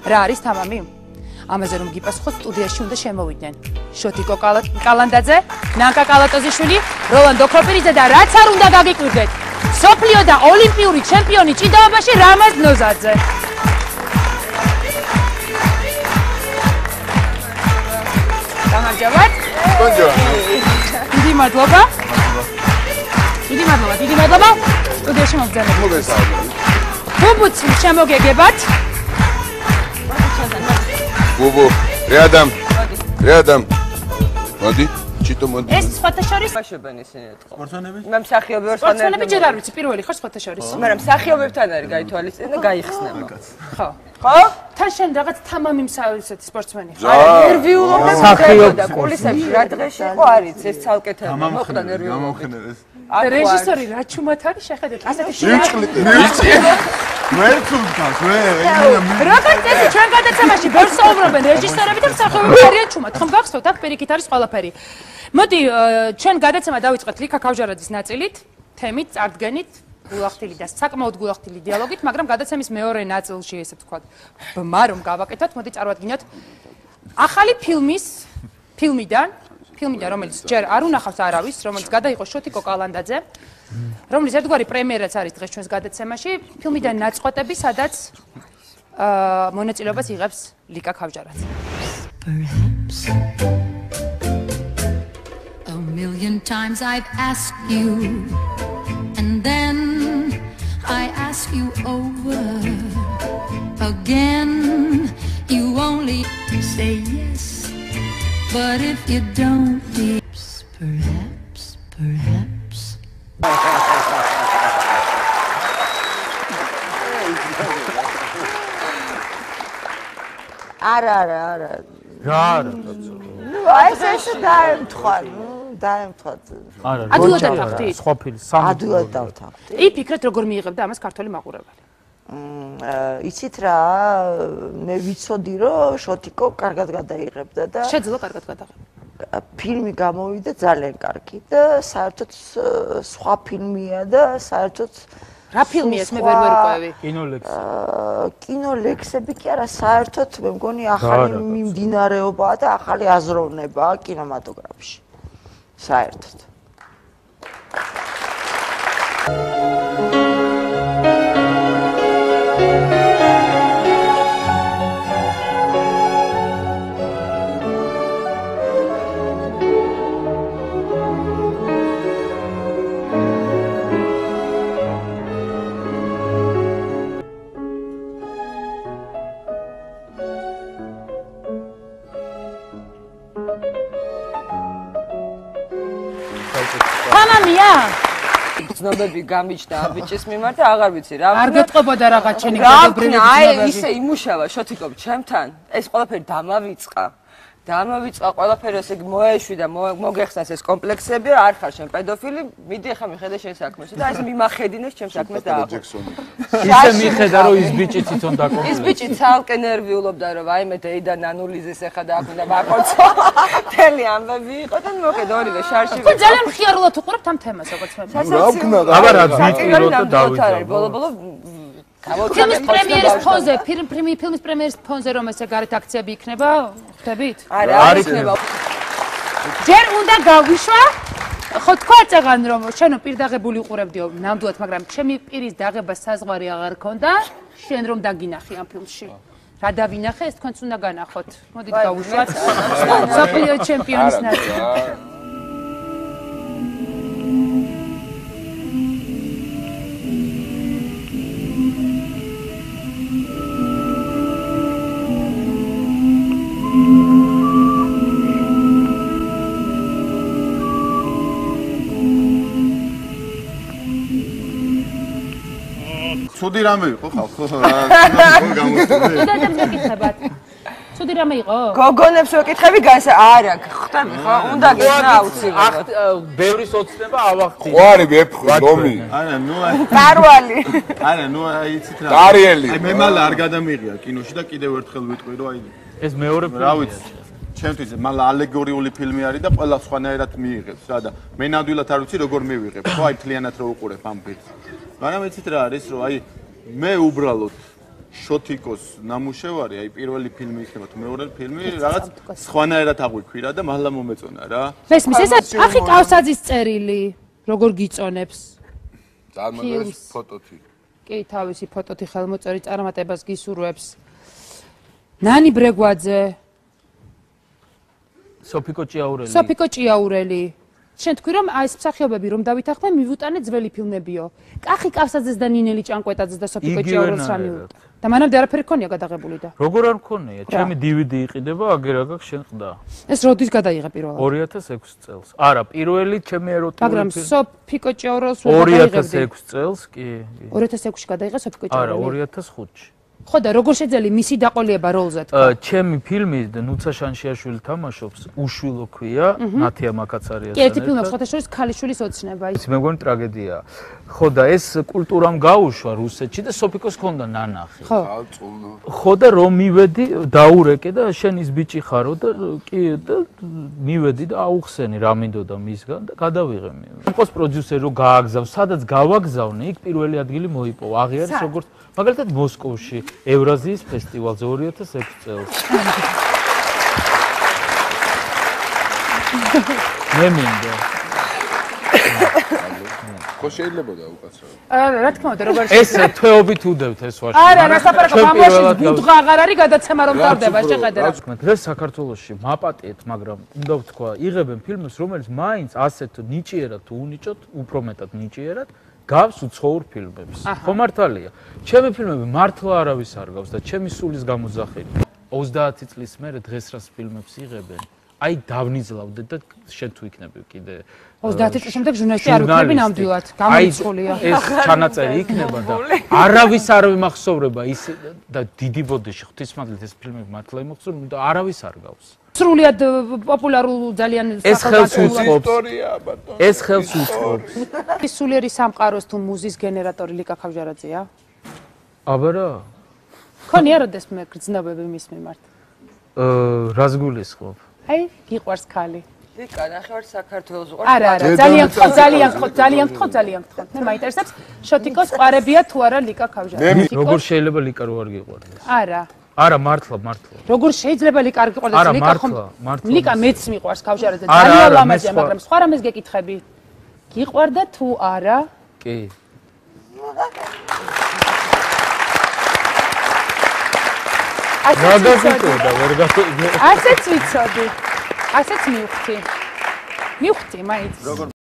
რა არის თამამი? ამაზე რომ გიპასუხოთ, სტუდიაში უნდა შემოვიდნენ შოთიკო კალანდაძე, ნანკა კალატოზიშვილი, როლანდ ოქროპირიძე და რაც არ უნდა გაგიკვირდეთ, სოფლიო და ოლიმპიური ჩემპიონი ჭიდაობაში რამაზ ნოზაძე. გამარჯობათ. დიდი მადლობა. დიდი მადლობა. სტუდიაში მოგზაურობთ. მოგესალმებით. ბუბუც შემოგეგებათ. ბუბუ, რეადამ. მოდი, ჩიტო მოდი. ეს სხვათა შორის ბაშებენ ისინი ეთქო. სპორტსმენები? მე მსახიობებს სპორტსმენები ჯერ არ ვიცი, პირველი ხარ სხვათა შორის. მაგრამ მსახიობებთან არის გაითვალისწინე და გაიხსნება. ხო. ხო? თან შენ რაღაც თამამი მსახიობი სპორტსმენი. არა, ნერვიულობა მსახიობი და კულისებში რა დღეში იყო არის ეს ცალკეთები. მოხდა ნერვიულობა. გამომხნევეს. რეჟისორი რა ჩუმად არის შეხედეთ ასეთი მე თუნდაც როგორც წესი ჩვენ გადაცემაში ბევრს საუბრობენ რეჟისორები და მსახიობები არიან ჩუმად ხომ გახსოვთ აქ პირიქით არის ყველაფერი მოდი ჩვენ გადაცემა დავიწყოთ ლიკა ქავჟარაძის ნაწილით თემით წარდგენით გულახდილი და საკმაოდ გულახდილი დიალოგით მაგრამ გადაცემის მეორე ნაწილში ესე ვთქვათ ბმა რომ გავაკეთოთ მოდი წარვადგინოთ ახალი ფილმიდან რომელიც ჯერ არ უნახავს არავის, რომელიც გადაიღო შოთიკო კალანდაძე, რომლის ერთგვარი პრემიერაც არის დღეს ჩვენს გადაცემაში, ფილმიდან ნაწყვეტები, სადაც მონაწილეობას იღებს ლიკა ქავჟარაძე. Perhaps a million times I've asked you and then I ask you over again you only say yes But if you don't, perhaps. არა. რა აი ეს დაემთხვა. არა ადვილად დავთანხმდით? სხვა ფილმი სამი ადვილად დავთანხმდით. ფიქრეთ როგორ მიიღებდა ამას ქართველი მაყურებელი? იცით რა, მე ვიცოდი რომ შოთიკო კარგად გადაიღებდა და შეძლო კარგად გადაღება. ფილმი გამოვიდა ძალიან კარგი და საერთოდ სხვა ფილმია და საერთოდ რა ფილმია ეს მე ვერ ვერკვევი? კინოლექსები კი არა, საერთოდ მე მგონი ახალი მიმდინარეობაა და ახალი აზროვნებაა კინემატოგრაფში. საერთოდ. თამამია ცნობები გამიჩნდა ბიჭის მიმართ და აღარ ვიცი რა. არ გეტყობოდა რაღაც ჩენი გადაბრუნების ცნობები. აი ისე იმუშავა შოთიკო ჩემთან. ეს ყველაფერი დამავიწყა ყველაფერი ესე მოეშვი და მოგეხსნას ეს კომპლექსები არ ხარ შენ პედოფილი მიდი ახლა მიხედე შენ საქმეს და ეს მიმახედინეს ჩემ საქმეს და აღო ისე მიხედა რომ ის ბიჭი თვითონ დაკომპლექსდა ის ბიჭი ცალკე ნერვიულობდა რომ აი მე დეიდა ნანულიზეს ახლა და აქ უნდა მაკოცო თელი ამბები იყო და მოკედ ორივე შარში ხო ძალიან მხიარულად უყურებთ ამ თემას როგორც მე რა ვქნა აბა რა ვიტყიდო და დავიწყო ბოლო ფილმის პრემიერის ფონზე, ფილმის პრემიერის ფონზე რომ ესე გარეთ აქციები იქნება, ხვდებით? არ იქნება. ჯერ უნდა გაგვიშვა, ხო თქვა წეგან რომ შენო პირდაღებული უყურებდიო ნამდვილად, მაგრამ ჩემი პირის დაღება საზღვარი აღარ ქონდა, შენ რომ დაგინახი ამ ფილმში. რა დავინახე, ეს თქვენც უნდა განახოთ. მოდით გავუშვათ. მსოფლიო ჩემპიონის ნაწილი. ცუდი რამე იყო ხალხო რა გამოსწორე ცუდი რამე იყო? გოგონებს ვეკითხები არა, ხვდები ხო? უნდა გეცნა აუცილებლად. ბევრის ოცნება ავახდი. ყვარი ვეფხვი ლომი. არა, ნუ პარვალი. არა, ნუ იცით რა. დარიელი. აი მე მალე არ გადამიღია კინოში და კიდევ ერთხელ ვიტყვი რომ აი ეს მეორე ფილმი. რა ვიცი. ჩემთვის მალე ალეგორიული ფილმი არის და ყველა სხვანაირად მიიღებს რა და მე ნამდვილად არ ვიცი როგორ მივიღებ. ხო აი მთლიანად რო უყურებ ამ ფილმს. მაგრამ იცით რა არის რომ აი მე უბრალოდ შოთიკოს ნამუშევარი, აი პირველი ფილმი იქნება თუ მეორე ფილმი, რაღაც სხვანაირად აღვიქვირა და მართლა მომეწონა რა. მესმის ეს ახი კავსაძის წერილი როგორ გიწონებს? წარმოგიდგენთ ფოტოთი. კი, თავისი ფოტოთი ხელმოწერი წარმატებას გისურვებს. ნანი ბრეგვაძე, სოფიკო ჭიაურელი. სოფიკო ჭიაურელი. შენ თქვი რომ აი ეს მსახიობები რომ დავითანხმე მივუტანე ძველი ფილმებიო. კახი კავსაძეს და ნინელი ჭანკვეტაძეს და სოფიკო ჭიაურელს რა მივუტა. და მანამდე არაფერი ქონია გადაღებული და. როგორ არ მქონია? ჩემი DVD იყიდება, აგერაგაკ შენ ყდა. ეს როდის გადაიღე პირველად? 2006 წელს. არა, პირველი ჩემი ეროტული მაგრამ ფილმი. სოფიკო ჭიაურელს ვერ გადაიღებდი. 2006 წელს, კი. 2006-ში გადაიღე სოფიკო არა, ჭიაურელი. 2005-ში. ხო და როგორ შეძელი მისი დაყოლება როლზე თქვა? ჩემი ფილმი ნუცა შანშიაშვილი თამაშობს, უშვილო ქვია, ნათია მაკაცარიასთან. კი, ერთი ფილმი სხვათა შორის ქალიშვილის ოცნება ის. მე მგონი ტრაგედიაა. ხო და ეს კულტურამ გაუშვა რუსეთში და სოფიკოს ჰქონდა ნანახი. ხო. ხო და რომ მივედი, დაურეკე და შენ ის ბიჭი ხარო და კი და მივედი და აუხსენი რა მინდოდა მისგან და გადავიღე. იყოს პროდიუსერი რომ გააგზავ, სადაც გავაგზავნე, იქ პირველი ადგილი მოიპოვა. აღიარეს როგორც მაგალითად მოსკოვში ევრაზიის ფესტივალზე 2006 წელს. მე მინდა. ხო შეიძლება დაუკაცრავ. არა, რა თქმა უნდა, როგორ ეს თვეობით უდევთ ეს ვარში. არა, რასაყარაკო ამაში ბუდღა აღარ არის გადაცემა რომ დავდება, შეხედე. დღეს საქართველოში მაპატიეთ, მაგრამ უნდა ვთქვა, იღებენ ფილმებს, რომელიც მაინც ასეთ ნიჭიერად თუ უნიჭოთ, უფრო მეტად ნიჭიერად გავს უცხოურ ფილმებს. ხო მართალია. ჩემი ფილმები მართლა არავის არ გავს და ჩემი სულის გამოძახილი. 30 წლის მერე დღეს რას ფილმებს იღებენ? აი დავნიზლავდე და შენ თუ იქნები კიდე 30 წლის შემდეგ ჟურნალისტი არ ვიქნები ნამდვილად, გამოიწვულია. ეს ჩანაწერი იქნება და არავის არ მახსოვრება ის და დიდი ბოდიში ღვთისმადლით ეს ფილმები მართლა იმოხსოვრო და არავის არ გავს. სრულიად პოპულარულ ძალიან ეს ხელს უწყობს. ეს ხელს უწყობს. ის სულიერი სამყაროს თუ მუზის გენერატორი ლიკა ხავჟარაძეა? აბა რა? ქონია როდესმე გრძნობები მის მიმართ? რას გულისხმობ? აი, გიყვარს ქალი. ლიკა, ნახევარ საქართველოს უყვარს. არა, ძალიან გთხოვ, ძალიან გთხოვ, ძალიან გთხოვ, ძალიან გთხოვ. მე მაინტერესებს შოტიკოს ყარებია თუ არა ლიკა ხავჟარაძე. როგორ შეიძლება ლიკა რო არ გიყვარდეს? არა. არა, მართლა. როგორ შეიძლება ლიკა არ გიყვარდეს? არა, ლიკა ხომ მართლა. ლიკა მეც მიყვარს ხავჟარაძე, ძალიან ლამაზია, მაგრამ სხვა რამეს გეკითხები. გიყვარდა თუ არა? კი. ასეც ვიცოდი. ასეც მივხვდი. მაინც.